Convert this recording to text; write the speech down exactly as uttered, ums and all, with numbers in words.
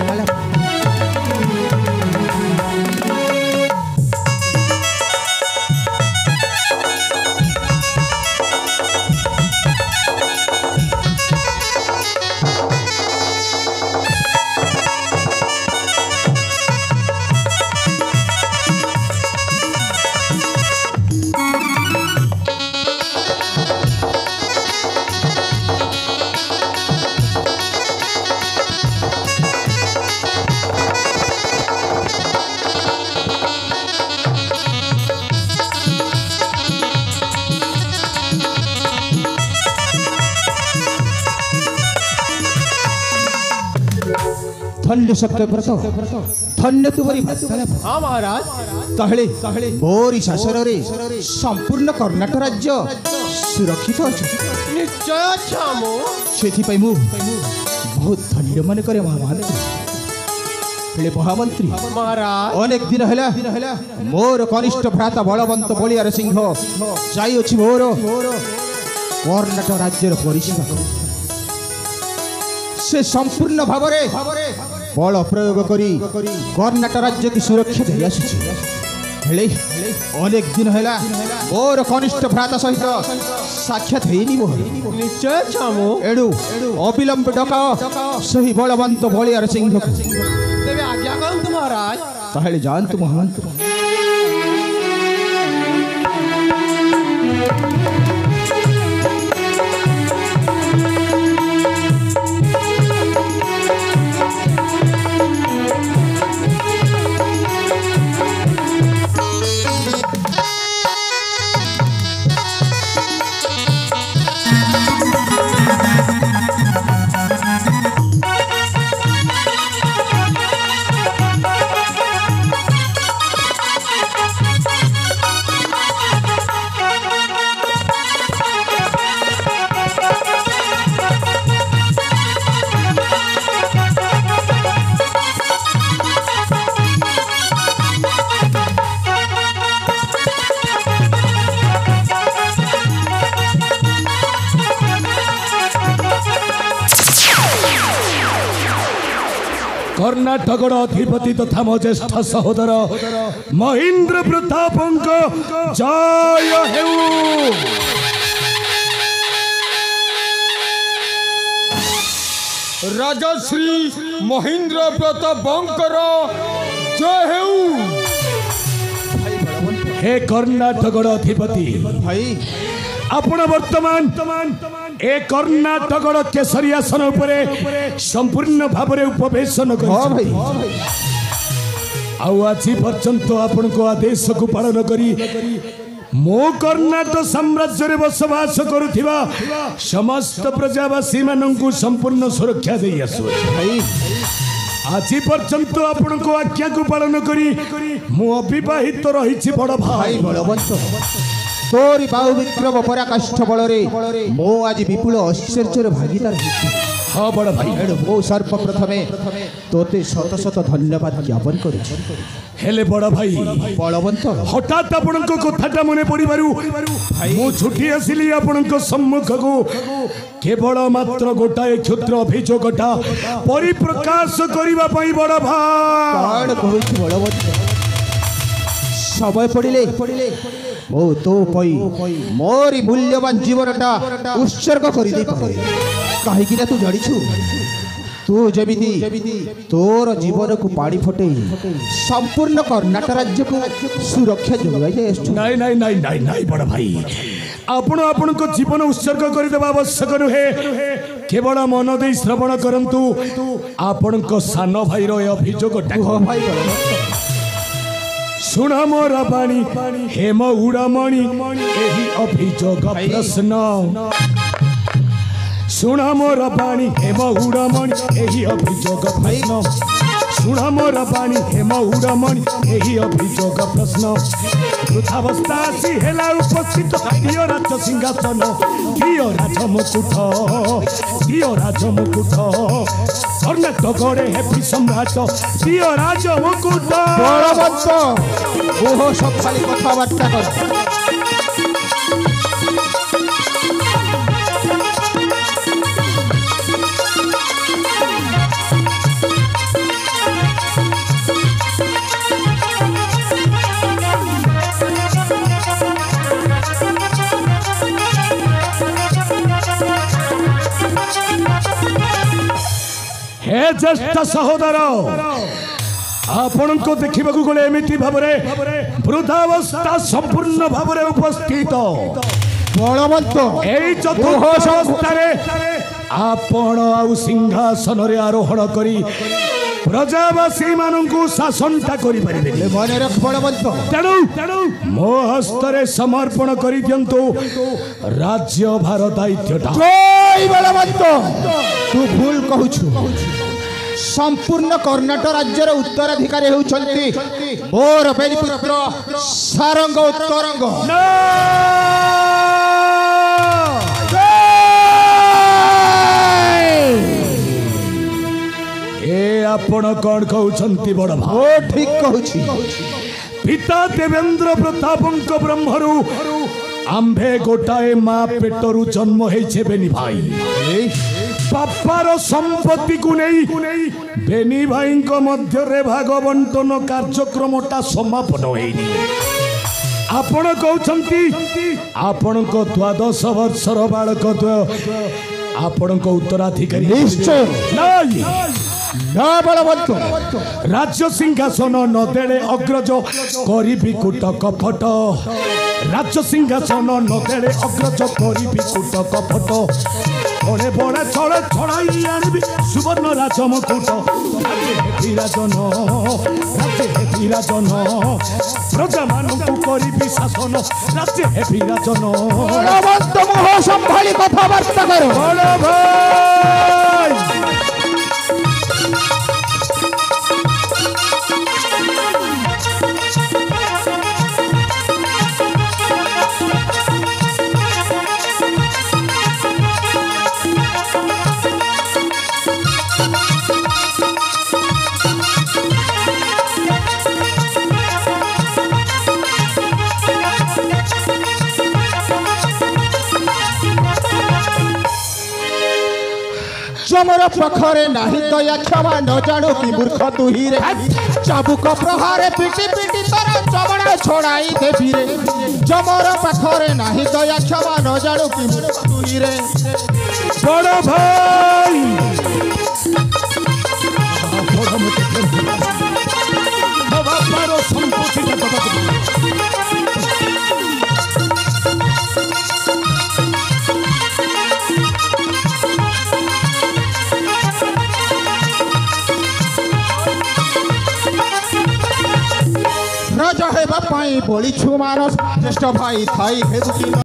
धन्य सत्यव्रत धन्य तुम्हारी हाँ महाराज कहले कहले मोरी शासन रे संपूर्ण कर्णाटक राज्य सुरक्षित अच्छे निश्चय अच्छा मो से मु बहुत धन्य मन करे महामंत्री हेले महामंत्री महाराज अनेक दिन हैला मोर कनिष्ठ भ्राता बलवंत बलियार सिंह जाई अछि मोर कर्णाटक राज्यर परिसीमा से संपूर्ण भाव बल प्रयोग करी कर्णाटक राज्य की सुरक्षा दे आसुछि हेले अनेक दिन हैला मोर कनिष्ठ भ्राता सहित साक्षात हेनी मोर निश्चय छामो एडु अविलंब डकाओ सही बलवंत बलियार सिंह को तेरे आज्ञा करंतु महाराज कहले जानतु महामंत्री कर्णाटक अधिपति तथा मो ज्येष्ठ सहोदर महेंद्र प्रतापंक जय हेउ। राजश्री महेंद्र प्रतापंकर जय हेउ। हे कर्णाटक अधिपति भाई आपण वर्तमान ए कर्णाटक केसरी आसन उपरे संपूर्ण भाव में उपवेशन कर आज पर्यंत आपण को आदेश को पालन करी मो कर्णाटक साम्राज्य रे बसवास करुथिबा समस्त प्रजावासी माननकु संपूर्ण सुरक्षा दे आसु आज पर्यंत आपण को आज्ञा को पालन करी मो अविवाहित रही बड़ भाई बलवंत तोरी बाहु विक्रम पराकाष्ठ बल मो आज विपुल ऐश्वर्य भागीदार हाँ बड़ भाई मो सर्वप्रथमे तोते शत शत धन्यवाद ज्ञापन करुछि हेले बड़ भाई बलवंत हठात आपण को कथाटा मने पड़ी बारू मु छुटी आसिली आपण को सम्मुख को केवल मात्र गोटाए क्षुद्र अभियोगटा परिप्रकाश करिबा पई बड़ भाई काण कहूछि बलवंत समय पड़िले मो तो पई मोरी मूल्यवान जीवनटा उत्सर्ग करि दे कहीं कि तू जानिछु तू जमिति तोर जीवन को पानी फटे संपूर्ण कर्णाटक राज्य को सुरक्षा जोगाई जाए नहीं नहीं नहीं नहीं नहीं बड़ भाई आपण आपण को जीवन उत्सर्ग कर देबा आवश्यक नुहे केवल मन दे श्रवण करंतु आपण को सान भाई रो अभियोग भाई सुन मोर बाणी हेम उड़ामणि एही अभियोग प्रश्न सुन मोर बाणी हेम उड़ामणि एही अभियोग प्रश्न सुन मोर बाणी हेम उड़ामणि एही अभियोग प्रश्न वृद्धावस्था आसी हेला उपस्थित दियो राज सिंहासन दियो राज मुकुट दियो राज मुकुट कर्णाटक रे हेपी सम्राट दियो राज मुकुट बलवंत ओहो सब खाली कथाबार्ता कर ए ज्येष्ठ सहोदर आपण को देखा गले एमती भाव वृद्धावस्था संपूर्ण भाव उपस्थित बलवंत यही चतुर्थावस्था आपण आउ सिंहासन रे आरोहण करी प्रजावासी मानू शासनटा करि परिबे मन रख बलवंत तेणु तेणु मो हस्तरे समर्पण करि दियंतु राज्य भार दायित्वटा जय बलवंत तू भूल कहूछु संपूर्ण कर्णाटक राज्यर उत्तराधिकारी होउछंती मोर बेली पुत्र सारंग उत्तरंग ए आपण कौन कहउछंती बड़ भा ओ ठीक कहूछि पिता देवेंद्र प्रतापंक ब्रह्मरु आंभे गोटाए माँ पेटरु जन्म हेछे बेनी भाई बापार संपत्ति को नहीं बेनी भाई मध्य भाग बंटन कार्यक्रमटा समापन होइनी आपण कहउछंती आपण को द्वादश वर्षर बालक आपण को उत्तराधिकारी निश्चय नहीं ना बलवंत राज्य सिंहासन नदेले अग्रज करी कुट कपट राज्य सिंहासन नदेले अग्रज करी कुट कपट बड़े बड़े चले छड़ाई आनबी सुवर्ण राजमुकुट राज्य राजन राज्य राजन प्रजा मानू करी शासन राज्य हेबी राजन बलवंत मुह संभाली कथबार्ता कर बड़ भाई जमर पखरे नाही दया क्षमा न जानो कि मूर्ख तू ही रे चाबुक प्रहारे पिटी पिटी तर चमड़ा छोड़ाई देबी रे जमर पखरे नाही दया क्षमा न जानो कि मूर्ख तू ही रे बड़ भाई बापार संपत्ति राजा हेबा पाई बोली छु मानस ज्येष्ठ भाई थाई हेतु